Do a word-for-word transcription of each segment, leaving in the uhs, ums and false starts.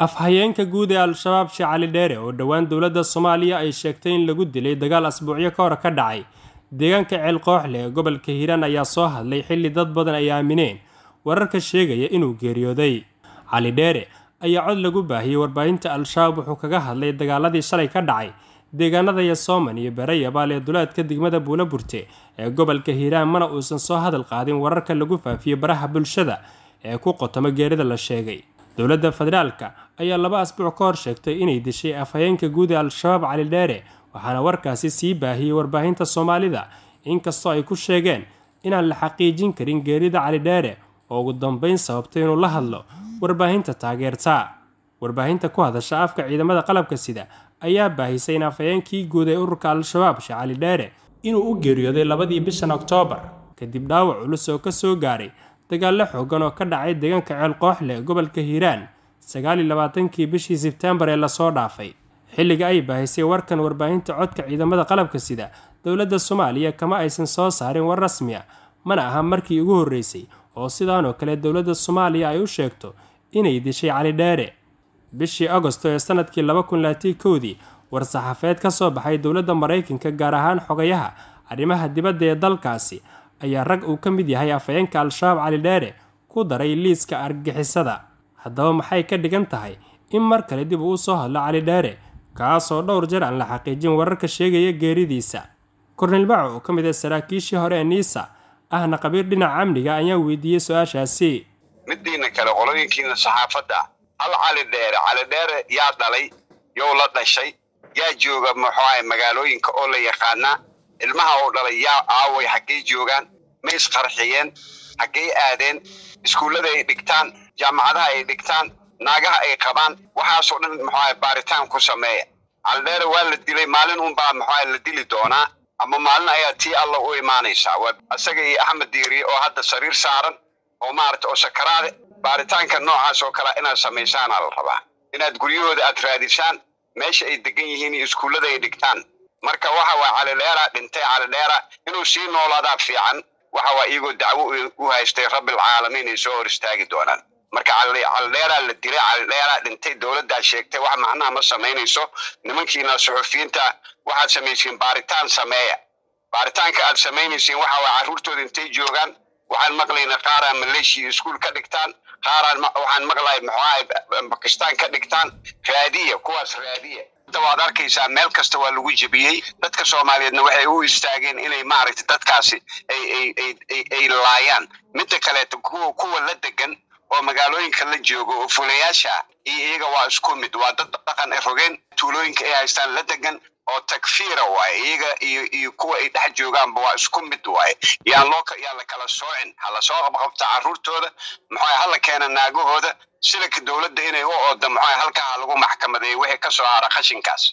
afhayeenka guud ee al-shabaab Sheikh Cali Dheere oo dhawaan dowladda Soomaaliya ay sheegtay in lagu dilay dagaal asbuucyo ka hor ka dhacay deegaanka Ceel Kooxle ee gobolka Hiiraan ayaa soo hadlay xilli dad badan ay aamineen wararka sheegaya inuu geeriyooday. Cali Dheere ayaa cod lagu baahiyay warbaahinta al-shabaab wuxuu kaga hadlay dagaaladii shalay ka dhacay deegaanada Yasooman iyo Beerayabaal ee duleedka degmada Buulaburte ee gobolka Hiiraan, mana uusan soo hadal qaadin wararka lagu faafiyay baraha bulshada ee ku qotoma geerida la sheegay. dowladda federaalka ayaa laba asbuuc ka hor sheegtay inay dishay afhayeenka guud ee al-shabaab Cali Dheere, waxaana warkaasi sii baahiyay warbaahinta Soomaalida inkastoo ay ku sheegeen inaan la xaqiijin karin geerida Cali Dheere oo ugu dambeyn sababtay inuu la hadlo warbaahinta taageerta. warbaahinta ku hadasha afka ciidamada qalabka sida ayaa baahisay in afhayeenkii guud ee ururka al-shabaab Sheikh Cali Dheere inuu u geeriyooday labadii bishan Oktoobar kadib dhaawac culus oo ka soo gaaray dagaal xoogan oo ka dhacay deegaanka Ceel Kooxle ee gobolka Hiiraan sagaal iyo labaatankii bishii Sebtembar ee la soo dhaafay. xilliga ay baahisay warkan warbaahinta codka ciidamada qalabka sida dowladda Soomaaliya kama aysan soo saarin war rasmi ah, mana aha markii ugu horeysay oo sidaan oo kale dowladda Soomaaliya ay u sheegto inay dishay Cali Dheere. bishii Agoosto ee sanadkii laba kun iyo labaatan iyo kow war saxaafeed ka soo baxay dowladda Mareykanka gaar ahaan xogayaha arrimaha dibadda ee dalkaasi ayaa rag uu ka mid yahay afhayeenka al-shabaab Cali Dheere ku daray liiska argagixisada. haddaba maxay ka dhigan tahay in mar kale dib uu soo hadlo Cali Dheere kaasoo dhowr jeer aan la xaqiijin wararka sheegaya geeridiisa? Korneyl Baco oo ka mid ah saraakiishii hore ee Niisa ahna qabiir dhinaca amniga ayaa weydiiyay su'aashaasi. midiina kale qolooyinkiina saxaafadda al Cali Dheere Cali Dheere yaa dhalay yow la dhashay yaa jooga maxay magaalooyinka oo la yaqaana ilmaha oo dhalay yaa aaway xaqay joogan ma isqarxiyeen xaqay aadeen iskuulada ay dhigtaan jaamacadaha ay dhigtaan naagaha ay qabaan waxaas oo dhan maxay baaritaan ku sameeya. Cali Dheere waa la dilay maalin uun baa maxay la dili doonaa ama maalin ayaa tii alla u imaanaysa. waa asaga iyo Axmed Diiri oo hadda sariir saaran oo maarta oo sakaraade baaritaanka noocaas oo kala inaad sameysaan la rabaa inaad guryahooda aad raadisaan meesha ay degan yihiin iyo iskuulada ay dhigtaan. marka waxa waa Cali Dheere dhintay Cali Dheere inuu sii noolaada fiican waxa waa iyagu dacwo u haystay Rabbil Caalamiin ay soo hor istaagi doonaan. marka Cali Dheere la dilay Cali Dheere dhintay dowladda sheegtay wax macnaha ma sameynayso. nimankiina suxufiyiinta waxaad sameeyeen baaritaan sameeya baaritaanka aad sameynayeen waxa waa caruurtooda intay joogaan waxaan maqlaynaa qaar aan Malaysia iskuul ka dhigtaan qaar waxaan maqlay maxay Pakistan ka dhigtaan raadiya kuwaas raadiya dawaad arkaysaa meel kasta waa lagu jabiyay. dadka Soomaaliyeedna waxay u istaageen inay maaragtay dadkaasi ay ay ay ay laayaan. midda kale kuwa kuwa la degan oo magaalooyinka la joogo oo fuulayaasha iyaga waa isku mid waa dad dhaqan ay rogeen tuulooyinka ay haystaan la degan oo takfiira waay iyaga iyo iyo kuwa ay dhex joogaan waa isku mid waay. yaan loo yaan la kala soocin hala soo qabqabta caruurtooda maxay hala keena naagahooda sida ka dowladda inay u oodo maxay halkaa lagu maxkamadeeyo wixii ka soo hara qashinkaas.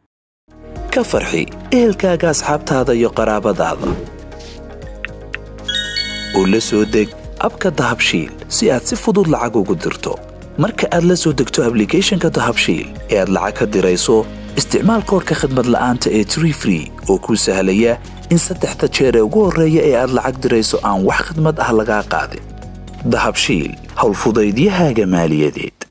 ka farxi ehelkaaga asxaabtaada iyo qaraabadaada oo la soo deg abka Dahabshiil si aad si fudud lacag ugu dirto. marka aad la soo degto application-ka Dahabshiil ee aad lacag ka dirayso isticmaal koodka khidmad la'aanta ee Tree Free oo kuu sahlaya in saddexda jeer ee ugu horreeya ee aad lacag dirayso aan wax khidmad ah laga qaadin. Dahabshiil hawl fudaydiyahaaga maaliyadeed.